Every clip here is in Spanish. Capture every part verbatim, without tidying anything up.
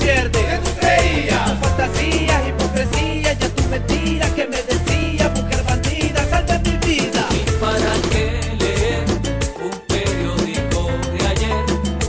pierde. ¿Qué tú creías? Tu fantasía, hipocresía, ya tu mentira que me decía, mujer bandida, sal de mi vida. ¿Y para qué leer un periódico de ayer?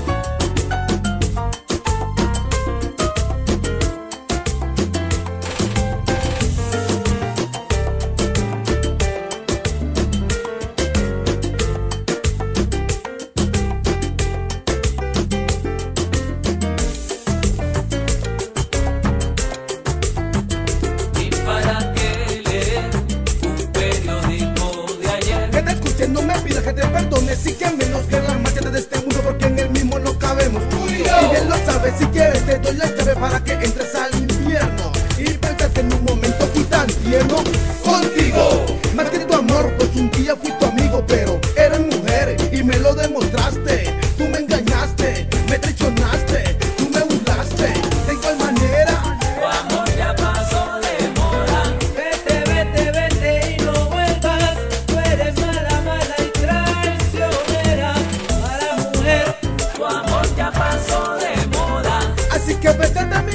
¿Y para qué leer un periódico de ayer? Que te escuche, no me pidas que te perdone, sí que menos que la marcha de este mundo, porque en el mismo no cabemos. Y bien lo sabes, si quieres te doy la llave para que entres al infierno. Y pensar que en un momento fui tan tierno contigo, más que tu amor, pues un día fui tu amigo, pero eres mujer y me lo demostraste. Tú me engañaste, me traicionaste, tú me burlaste, de igual manera. Tu amor ya pasó de moda. Vete, vete, vete y no vuelvas. Tú eres mala, mala y traicionera, mala mujer. Tu amor ya pasó de moda. Así que vete de